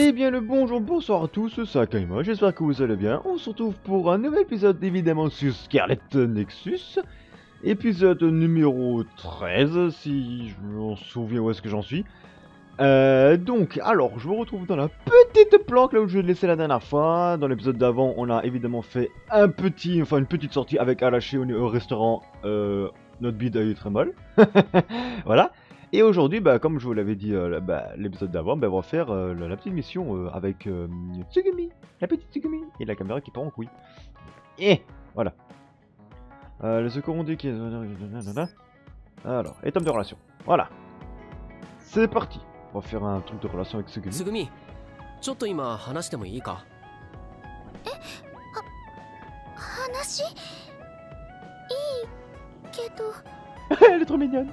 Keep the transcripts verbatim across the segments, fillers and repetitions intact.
Eh bien le bonjour, bonsoir à tous, c'est Akaima, j'espère que vous allez bien. On se retrouve pour un nouvel épisode évidemment sur Scarlet Nexus. Épisode numéro treize, si je me souviens où est-ce que j'en suis. Euh, donc, alors, je me retrouve dans la petite planque là où je l'ai laissé la dernière fois. Dans l'épisode d'avant, on a évidemment fait un petit, enfin une petite sortie avec Alaché au, au restaurant. Euh, notre bide a eu très mal. Voilà. Et aujourd'hui, bah, comme je vous l'avais dit euh, bah, l'épisode d'avant, bah, on va faire euh, la, la petite mission euh, avec euh, Tsugumi, la petite Tsugumi, et la caméra qui part en couille. Et voilà. Euh, le secours on dit qu'il y a... Alors, étape de relation. Voilà. C'est parti. On va faire un truc de relation avec Tsugumi. つぐみ、ちょっと今話してもいいか？ 話いいけど Elle est trop mignonne.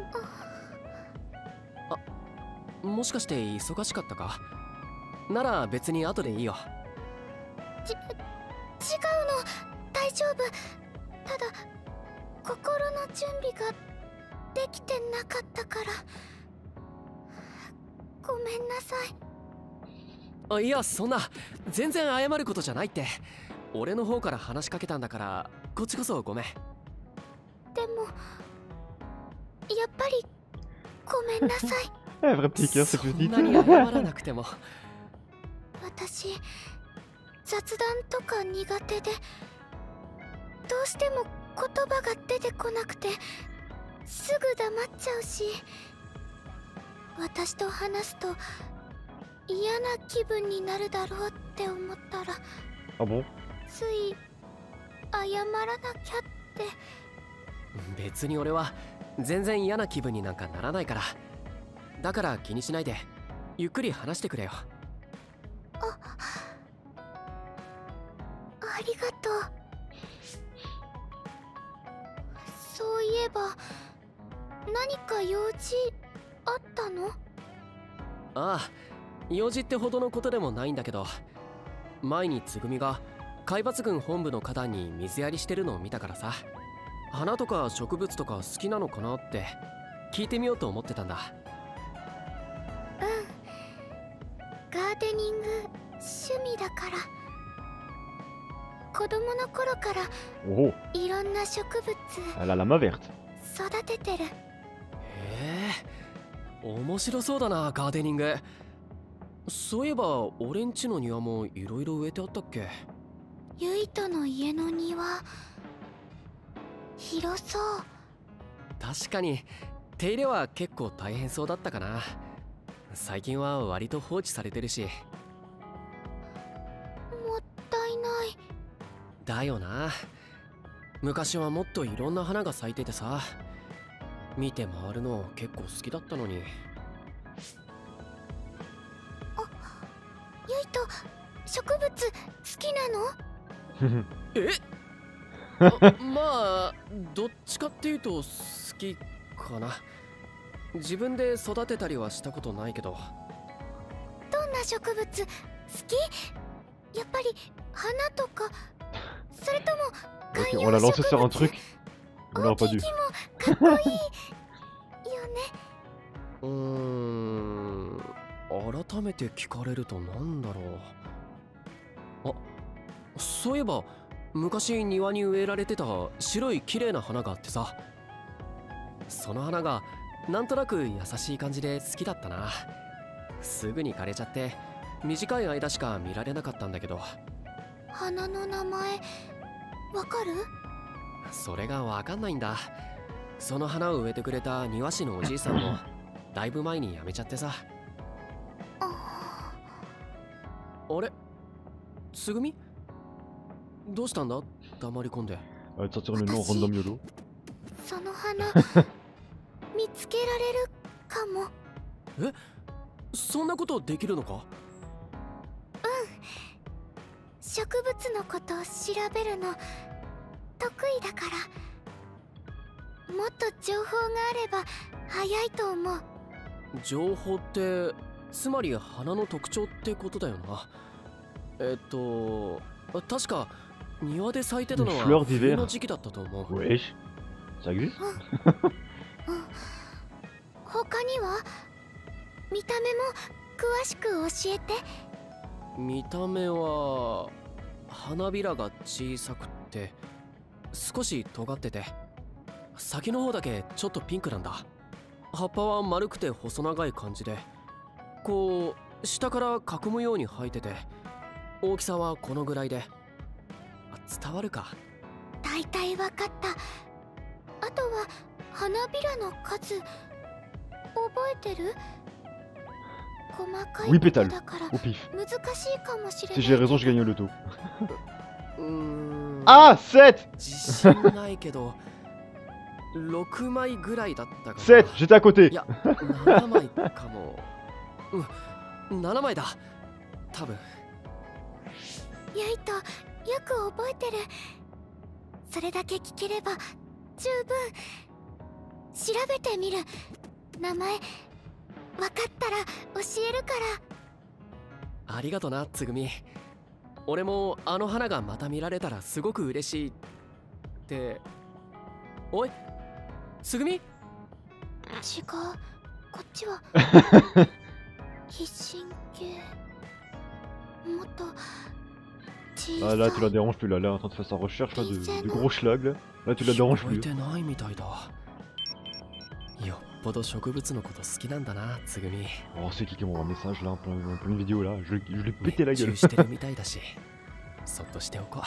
もしかして忙しかったか？なら別に後でいいよ。 ち違うの大丈夫。ただ心の準備ができてなかったからごめんなさい。 あ、いやそんな全然謝ることじゃないって。俺の方から話しかけたんだからこっちこそごめん。 でもやっぱりごめんなさい。 Un vrai petit cœur, cette そん petite. なに謝らなくても。 私雑談とか苦手でどうしても言葉が出てこなくてすぐ黙っちゃうし、私と話すと嫌な気分になるだろうって思ったら Ah bon? つい謝らなきゃって。 別に俺は全然嫌な気分になんかならないから。だから気にしないでゆっくり話してくれよ。 あありがとう。そういえば何か用事あったの？ ああ、用事ってほどのことでもないんだけど、前につぐみが海抜軍本部の花壇に水やりしてるのを見たからさ、花とか植物とか好きなのかなって聞いてみようと思ってたんだ。 うん、ガーデニング趣味だから。子供の頃から Oh, いろんな植物 elle a la main verte. 育ててる。 へえ、面白そうだなガーデニング。そういえば俺んちの庭もいろいろ植えてあったっけ？ ユイとの家の庭広そう。 確かに手入れは結構大変そうだったかな。最近は割と放置されてるし。 もったいない。 だよな。昔はもっといろんな花が咲いててさ、見て回るの結構好きだったのに。 ユイと植物好きなの？ えあまあどっちかっていうと好きかな。自分で育てたりはしたことないけど。 どんな植物好き？やっぱり花とか、それとも Ok, 観 on l'a 葉 lancé 植 sur un 物？ truc. On 大 n'aurait き pas い dû. 木もかっこいいよね。 うーん、改めて聞かれるとなんだろう。あ、そういえば昔庭に植えられてた白い綺麗な花があってさ、その花がなんとなく優しい感じで好きだったな。すぐに枯れちゃって短い間しか見られなかったんだけど。 花の名前わかる？ それがわかんないんだ。その花を植えてくれた庭師のおじいさんもだいぶ前に辞めちゃってさ。 ああれ、つぐみどうしたんだ黙り込んで。 Elle va te sortir le nom random YOLO. その花見つけられるかも。 え、そんなことできるのか？ 植物のことを調べるの得意だから、もっと情報があれば早いと思う。 情報ってつまり花の特徴ってことだよな。えっと確か庭で咲いてたの Une fleur は d'hiver 冬の時期だったと思う。 Wesh, ça existe? 他には見た目も詳しく教えて。 見た目は花びらが小さくって少し尖ってて、先の方だけちょっとピンクなんだ。葉っぱは丸くて細長い感じで、こう下から囲むように生えてて、大きさはこのぐらいで。伝わるか？ だいたいわかった。あとは花びらの数覚えてる？細かいことだから難しいかもしれない。 Si j'ai raison, je gagne le loto. うーん Ah, セット自信ないけどろくまいぐらいだったかな。 セット J'étais à côté. いやななまいかも。うんななまいだ多分。 ユイとよく覚えてる。それだけ聞ければ十分。調べてみる。名前わかったら教えるから。 ありがとなつぐみ。俺もあの花がまた見られたらすごく嬉しいって。おいつぐみ？違う、 こっちは必神系。もっと小さい。 Ah là tu la déranges plus là, là elle est en train de faire sa recherche là, de, de gros schlag là. Là tu la déranges plus. 聞こえてないみたいだ。よっぽど植物のこと好きなんだなつぐみ。 Oh c'est qui qui m'envoie un message là en plein, en pleine vidéo là, je, je l'ai pété la gueule. 熱中してるみたいだしそっとしておこ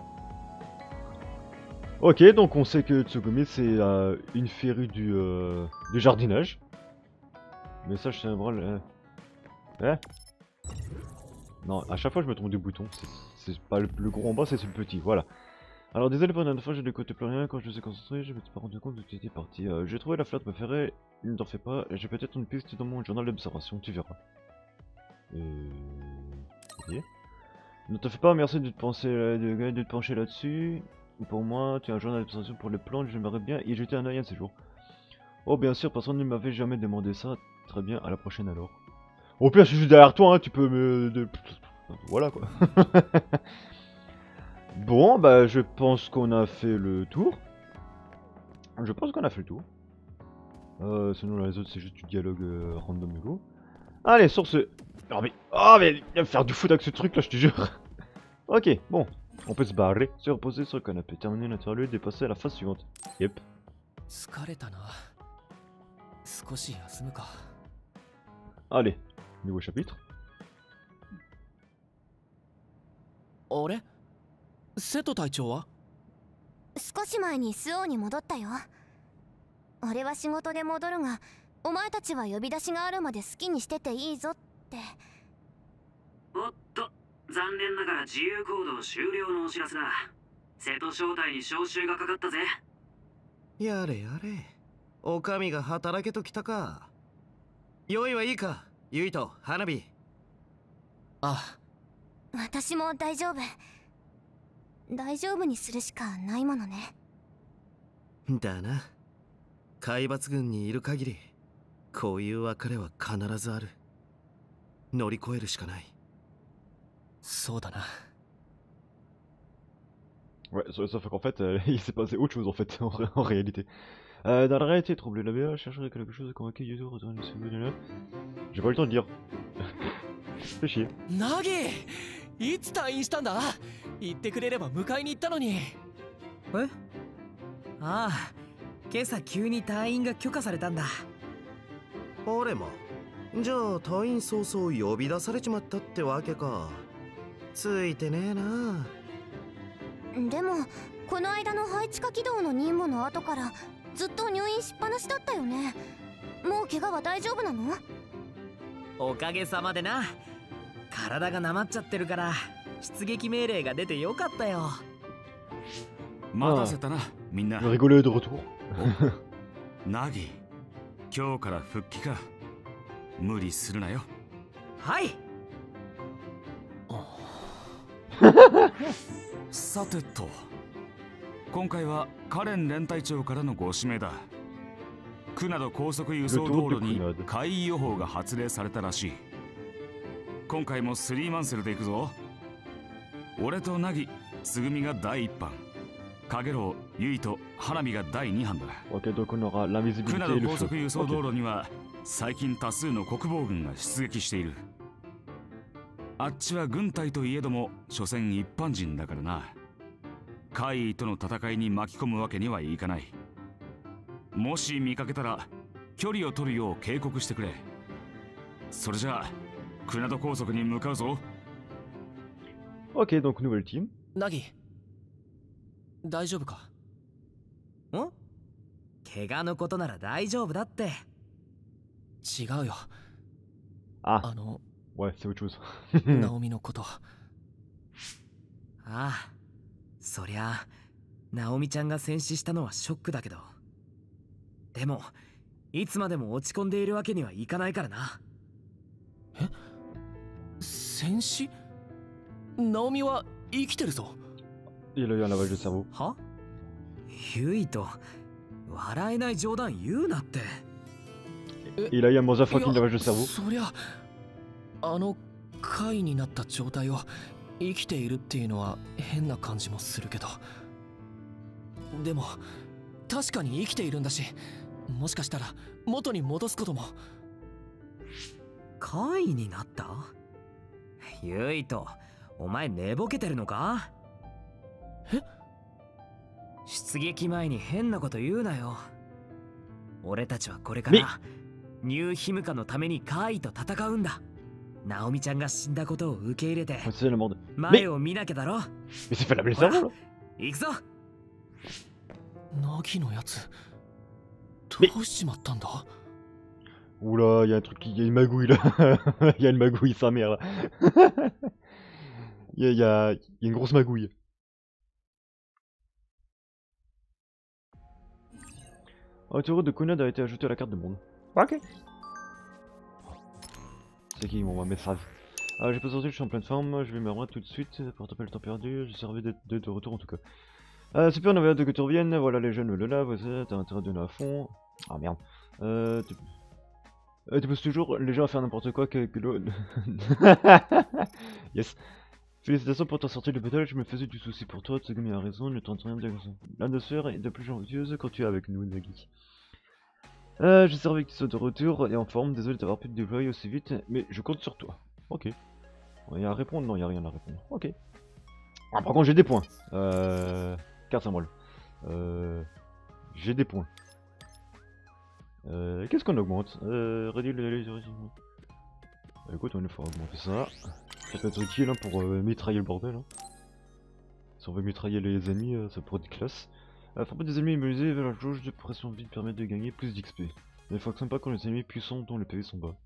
う。 Ok, donc on sait que Tsugumi c'est euh, une férue du, euh, du jardinage. Mais ça je sais vraiment... Euh... Hein? Non, à chaque fois je me trompe du bouton, c'est pas le, le gros en bas, c'est le petit, voilà. Alors désolé pour la dernière fois, je n'écoutais plus rien, quand je me suis concentré, je me suis pas rendu compte que tu étais parti. Euh, j'ai trouvé la flotte préférée, ne t'en fais pas, j'ai peut-être une piste dans mon journal d'observation, tu verras. Euh... Ok. Ne te fais pas, merci de te, penser, de, de te pencher là-dessus. Pour moi, tu as un journal d'observation pour les plantes, j'aimerais bien y jeter un œil un de ces jours. Oh bien sûr, personne ne m'avait jamais demandé ça, très bien, à la prochaine alors. Au pire, je suis juste derrière toi, hein, tu peux me... De... Voilà quoi. Bon, bah je pense qu'on a fait le tour. Je pense qu'on a fait le tour. Euh, sinon les autres c'est juste du dialogue euh, random et go. Allez, sur ce... Oh mais... Oh mais... Il va me faire du foot avec ce truc là, je te jure. Ok, bon. On peut se barrer, se reposer sur le canapé, terminer l'interlude et passer à la phase suivante. Yep. 疲れたな。少し休むか。 Allez, nouveau chapitre. あれ？瀬戸隊長は？ 少し前にスオーに戻ったよ。俺は仕事で戻るが、お前たちは呼び出しがあるまで好きにしてていいぞって。 おっと、残念ながら自由行動終了のお知らせだ。瀬戸招待に招集がかかったぜ。 やれやれ、お上が働けときたか。用意はいいか、ユイと花火。 ああ、私も大丈夫。大丈夫にするしかないものね。 だな。海抜軍にいる限り、こういう別れは必ずある。乗り越えるしかない。 そうだな。 Ouais, ça, ça fait qu'en fait, euh, il s'est passé autre chose en fait, en, ré en réalité. Euh, dans la réalité, troubler la B A, chercher quelque chose à convoquer Yuzo, retourner le souvenir de là. J'ai pas eu le temps de dire. Fais chier. Nagi! いつ退院したんだ？言ってくれれば迎えに行ったのに。 え？ああ、今朝急に退院が許可されたんだ。 俺も。じゃあ退院早々呼び出されちまったってわけか。ついてねえな。 でもこの間の配置下起動の任務の後からずっと入院しっぱなしだったよね。もう怪我は大丈夫なの？ おかげさまでな。体がなまっちゃってるから出撃命令が出てよかったよ。 待たせたな、みんな。 Le rigolo est de retour. ナギ、今日から復帰か。無理するなよ。 はい。 さてと、今回はカレン連隊長からのご指名だ。クナド高速輸送道路に海位予報が発令されたらしい。今回もスリーマンセルで行くぞ。俺とナギ、つぐみが第一班、カゲロウ、ユイと花火が第二班だ。 Ok, donc on aura l'invisibilité クナ et ド le 高速輸 feu. 送道 Ok. 路には最近多数の国防軍が出撃している。 あっちは軍隊といえども所詮一般人だからな。怪異との戦いに巻き込むわけにはいかない。もし見かけたら距離を取るよう警告してくれ。それじゃあクナド高速に向かうぞ。 Ok, donc nouvelle team. ナギ大丈夫か？ ん？怪我のことなら大丈夫だって。 違うよ。 Ah, あの ouais, c'est autre chose. ナオミのこと。 ああ、そりゃあナオミちゃんが戦死したのはショックだけど、でもいつまでも落ち込んでいるわけにはいかないからな。 え？戦死？ナオミは生きてるぞ。 Il a eu un lavage de cerveau. は？ユイと笑えない冗談言うなって。 Il a eu un motherfucking lavage de cerveau. そりゃあの怪になった状態を生きているっていうのは変な感じもするけど、でも確かに生きているんだし、もしかしたら元に戻すことも。 怪になった？ユイとお前寝ぼけてるのか？ え？ 出撃前に変なこと言うなよ。俺たちはこれからニューヒムカのために怪と戦うんだ。ナオミちゃんが死んだことを受け入れて C'est la mort de... 前を見なきゃだろ。 Mais c'est fait laver le cerveau là. 行くぞ。 ナギのやつどうしちまったんだ？ Oula, il y a un truc, il y a une magouille là. Il y a une magouille, sa mère là. Il y a, il y a, il y a une grosse magouille. Autoroute de Conrad a été ajouté à la carte de monde. Ok. C'est qui mon message? Ah, j'ai pas sorti, je suis en pleine forme, je vais me rendre tout de suite pour taper le temps perdu, j'ai servi d'être de retour en tout cas. Euh, super, on avait hâte que tu reviennes, voilà les jeunes, le là, t'as intérêt de donner à fond. Ah merde. Euh, tu... Euh, tu pousses toujours les gens à faire n'importe quoi que, que l'autre. Yes. Félicitations pour ta sortie de pétale, je me faisais du souci pour toi, Tsugumi a raison, ne tente rien de ça. L'atmosphère est de plus joyeuse quand tu es avec nous, Nagi. Euh, j'ai servi que tu sois de retour et en forme, désolé d'avoir pu te déployer aussi vite, mais je compte sur toi. Ok. Il y a à répondre? Non, il n'y a rien à répondre. Ok. Ah, par contre, j'ai des points. Euh... Carte symbole. Euh... J'ai des points. Euh... Qu'est-ce qu'on augmente? Euh... Réduire les... Écoute, on va augmenter ça. Ça peut être utile hein, pour euh, mitrailler le bordel. Hein. Si on veut mitrailler les ennemis, euh, ça pourrait être classe. Euh, frapper des ennemis immunisés vers la jauge de pression vide permet de gagner plus d'X P. Ne fonctionne pas quand les ennemis puissants dont les P V sont bas.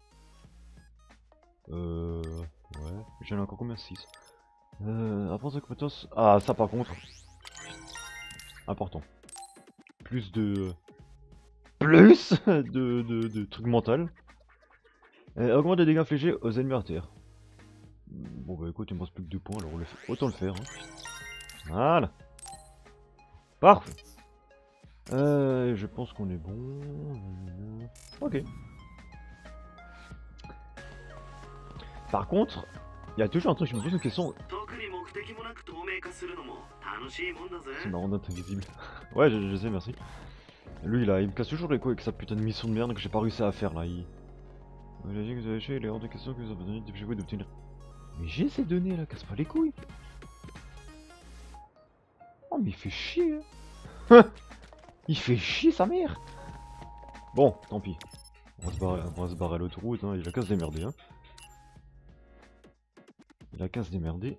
Euh... Ouais, j'en ai encore combien? Six. Euh... Apprendre sa compétence... Ah, ça par contre... Important. Plus de... Plus de, de, de trucs mentaux. Euh, augmente les dégâts infligés aux ennemis à terre. Bon bah écoute, il me reste plus que deux points, alors on le fait. Autant le faire. Hein. Voilà. Parfait. Euh, je pense qu'on est bon. Ok. Par contre, il y a toujours un truc, je me pose une question. C'est marrant d'être invisible. Ouais, je, je sais, merci. Lui, là, il me casse toujours les couilles avec sa putain de mission de merde que j'ai pas réussi à faire là. Il, il a dit que vous avez fait, il est hors de question que vous avez besoin de d'obtenir. Mais j'ai ces données là, casse pas les couilles. Oh, mais il fait chier. Hein. Il fait chier sa mère. Bon, tant pis. On va se barrer, on va se barrer à l'autoroute, hein. Il a qu'à se démerder. Hein. Il a qu'à se démerder.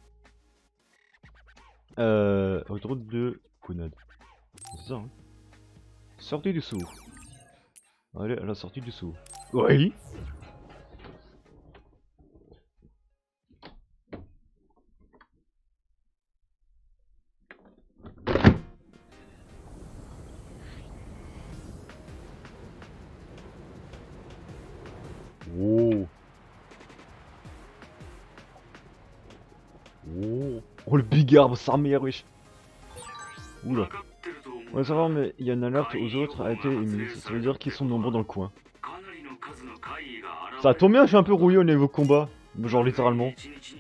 Euh, autoroute de Conrad. C'est ça, hein. Sortie du sous. Allez, à la sortie du sous. Oui. Oh. Oh. Oh le bigarbe, sa mère, wesh. Oula. On va savoir, mais il y a une alerte aux autres a été émise. Ça veut dire qu'ils sont nombreux dans le coin. Ça tombe bien, je suis un peu rouillé au niveau combat. Genre littéralement.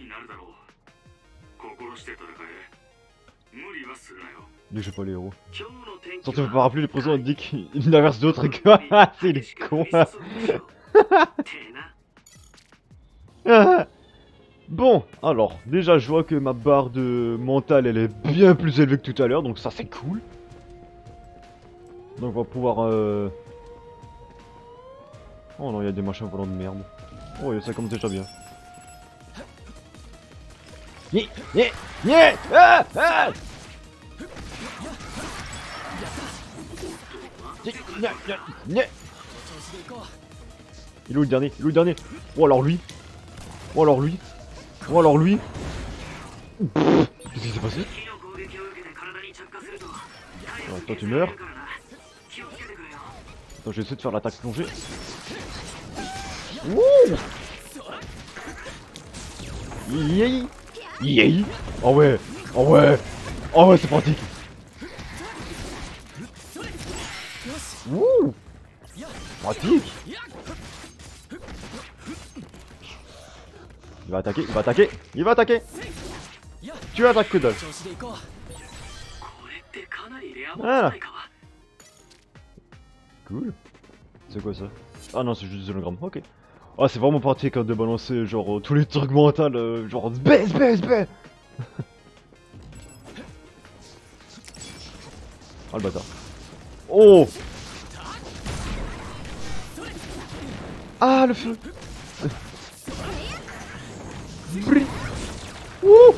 Mais j'ai pas les héros. Surtout, faut pas rappeler les présents dit qu'il inverse d'autres et que. C'est les cons. Bon, alors, déjà je vois que ma barre de mental elle est bien plus élevée que tout à l'heure, donc ça c'est cool. Donc on va pouvoir... Euh... Oh non, il y a des machins volants de merde. Oh, ça commence déjà bien. Nyeh, nyeh, nyeh, ah, ah. Nyeh, nyeh, nyeh. Il est où le dernier? Il est où le dernier? Oh alors lui. Oh alors lui. Oh alors lui. Qu'est-ce qui s'est passé? Alors, toi tu meurs. Attends, je vais essayer de faire l'attaque plongée. Wouh! Yay! Yay! Oh ouais! Oh ouais! Oh ouais, c'est pratique! Wouh! Pratique! Il va attaquer, il va attaquer, il va attaquer! Tu attaques que dalle! Voilà! Cool! C'est quoi ça? Ah non, c'est juste des hologrammes, ok. Ah, c'est vraiment pratique hein, de balancer genre euh, tous les trucs mentaux, euh, genre baisse, baisse, baisse. Ah le bâtard. Oh. Ah le feu. Bri. Wouh.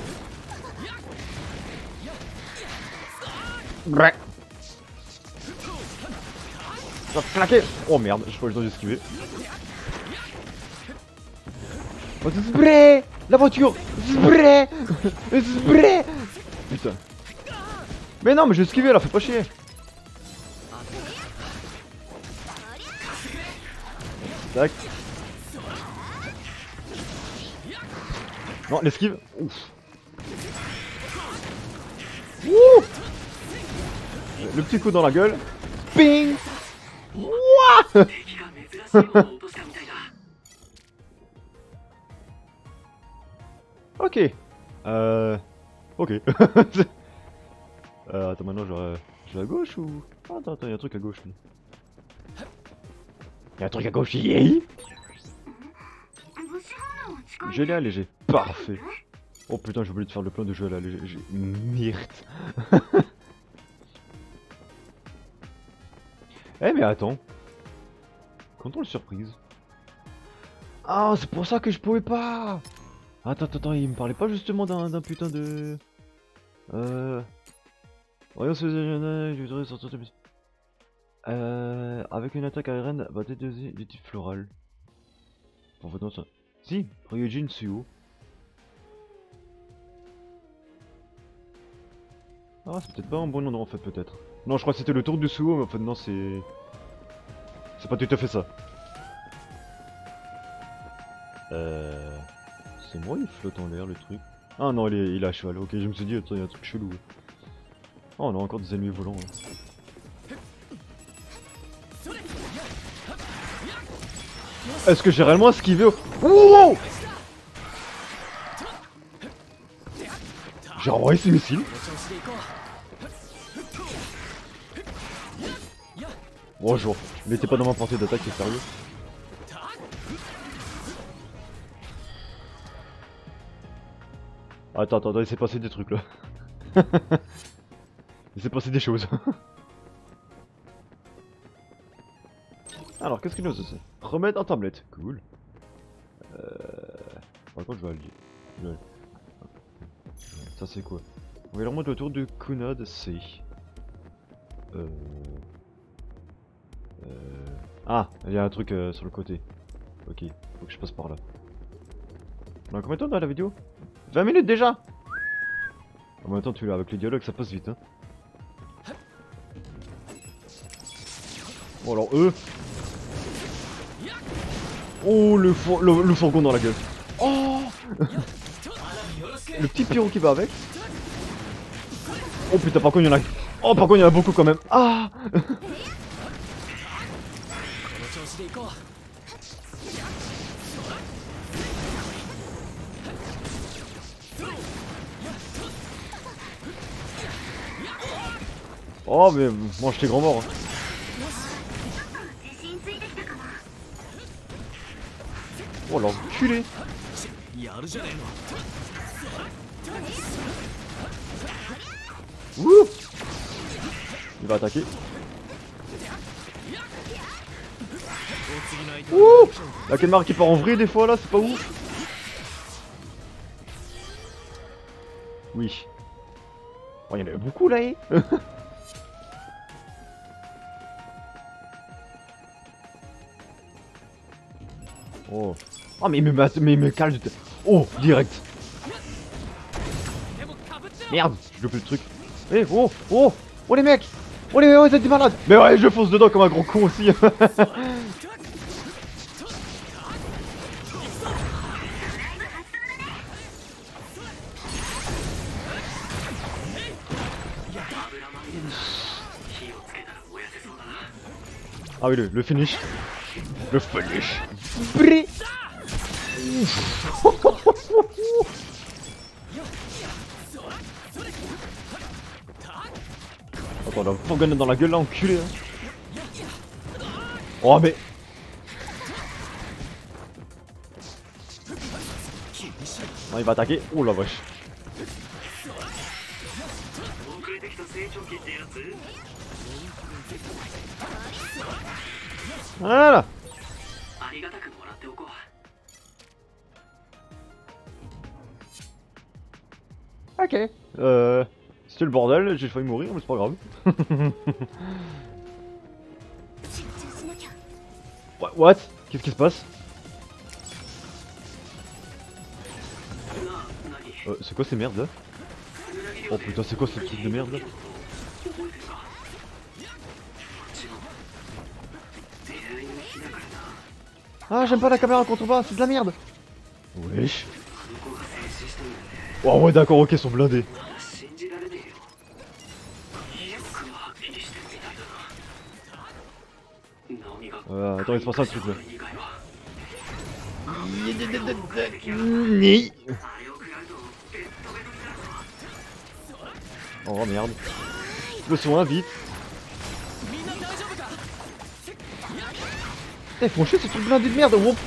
Brrr. Ça va claquer. Oh merde, je crois que je dois esquiver. Oh, zbré, la voiture. Zbré. Zbré. Putain. Mais non, mais j'ai esquivé là, fais pas chier. Tac. Non, l'esquive. Ouf. Ouh. Le petit coup dans la gueule. Ping. Wouah. Ok. Euh... Ok. euh, attends, maintenant je vais... je vais à gauche ou... Ah, attends, attends, y'a un truc à gauche. Y'a un truc à gauche, yay. Gelé allégé. Parfait. Oh putain, j'ai oublié de faire le plein de gelé allégé. Merde. Eh mais attends. Contrôle surprise. Ah, c'est pour ça que je pouvais pas. Attends, attends, attends, il me parlait pas justement d'un putain de... Euh... Voyons ce je voudrais sortir de... Euh... Avec une attaque aérienne, battez des types florales. En fait, non, ça... Si, Ryujin Suo. Ah, c'est peut-être pas un bon endroit en fait, peut-être. Non, je crois que c'était le tour du Suo, mais en fait, non, c'est... C'est pas tout à fait ça. Euh... C'est moi, il flotte en l'air le truc. Ah non, il est, il est à cheval. Ok, je me suis dit, attends, il y a un truc chelou. Oh, on a encore des ennemis volants. Hein. Est-ce que j'ai réellement esquivé au... Wow. J'ai renvoyé ces missiles. Bonjour. Il n'était pas dans ma portée d'attaque, c'est sérieux. Attends, attends, il s'est passé des trucs là. Il s'est passé des choses. Alors, qu'est-ce que nous c'est? Remettre en tablette, cool. Euh... Par contre, je vais le dire. Ça, c'est quoi? On va remonter autour du Kunad C. Euh... Euh... Ah, il y a un truc euh, sur le côté. Ok, faut que je passe par là. On a combien de temps dans la vidéo? vingt minutes déjà. En même temps, tu l'as avec les dialogues, ça passe vite. Hein. Bon alors eux. Oh le, four le, le fourgon dans la gueule. Oh. Le petit pyro qui va avec. Oh putain, par contre il y en a. Oh par contre il y en a beaucoup quand même. Ah. Oh mais moi j'étais grand mort. Hein. Oh l'enculé. やるじゃねえの。 Ouh. Il va attaquer. Ouh. La Kenmar qui part en vrille des fois là, c'est pas ouf. Oui. Oh, il y en a beaucoup là, eh. Oh. Oh mais il me, mais il me cale. Oh, direct. Merde, je fais le truc. Eh, oh, oh, oh les mecs. Oh les mecs, vous êtes des malades. Mais ouais, je fonce dedans comme un gros con aussi. Ah oui, le, le finish. Le finish. Brrr. Attends, la fourgonnette dans la gueule là, enculé. Hein. Oh mais... Non, il va attaquer. Oh la vache. Voilà. Ok. Euh... C'était le bordel, j'ai failli mourir, mais c'est pas grave. What? Qu'est-ce qui se passe? Euh, c'est quoi ces merdes là? Oh putain, c'est quoi ce truc de merde là? Ah, j'aime pas la caméra en contrebas, c'est de la merde! Wesh! Oh ouais, d'accord, ok, ils sont blindés. Euh, attends, il se passe un truc là. Ni. Oh merde. Le soin vite. Putain, ils font chier ces trucs blindés de merde. Oh.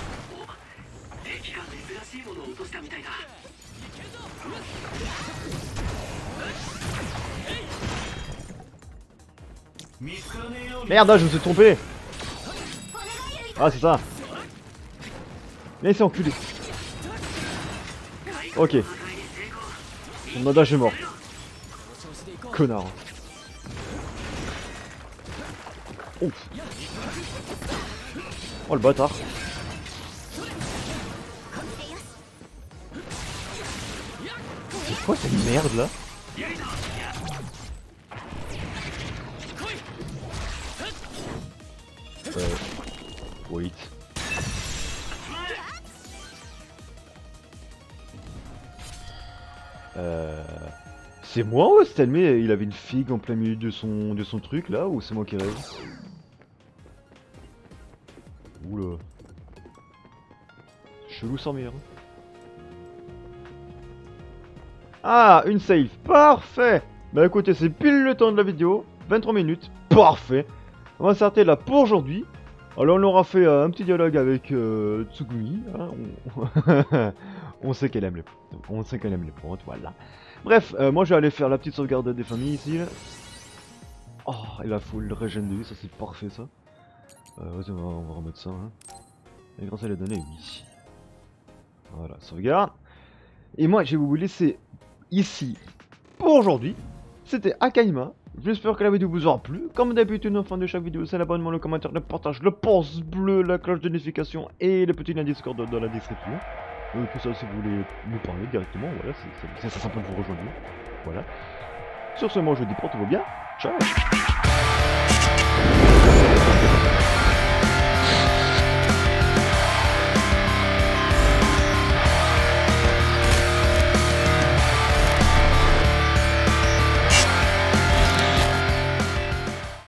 Merde, je me suis trompé. Ah, c'est ça. Viens ici, enculé. Ok. Mon adage est mort. Connard. Oh. Oh le bâtard. C'est quoi cette merde là? Euh... Wait. Euh... C'est moi ou cet ennemi il avait une figue en plein milieu de son de son truc là, ou c'est moi qui rêve? Oula. Chelou sans mire. Ah, une save, parfait. Bah écoutez, c'est pile le temps de la vidéo, vingt-trois minutes, parfait. On va s'arrêter là pour aujourd'hui. Alors on aura fait euh, un petit dialogue avec euh, Tsugumi, hein, on... on sait qu'elle aime les on sait qu'elle aime les potes, voilà. Bref, euh, moi je vais aller faire la petite sauvegarde des familles ici. Là. Oh, et la full régène de vie, ça c'est parfait ça. Euh, Vas-y, on, on va remettre ça. Hein. Et grâce à les données, oui. Voilà, sauvegarde. Et moi je vais vous laisser ici pour aujourd'hui. C'était Akaima. J'espère que la vidéo vous aura plu. Comme d'habitude, en fin de chaque vidéo, c'est l'abonnement, le commentaire, le partage, le pouce bleu, la cloche de notification et le petit lien Discord dans la description. Et tout ça, si vous voulez nous parler directement, voilà, c'est ça simple de vous rejoindre. Voilà. Sur ce, moi je vous dis portez-vous bien. Ciao.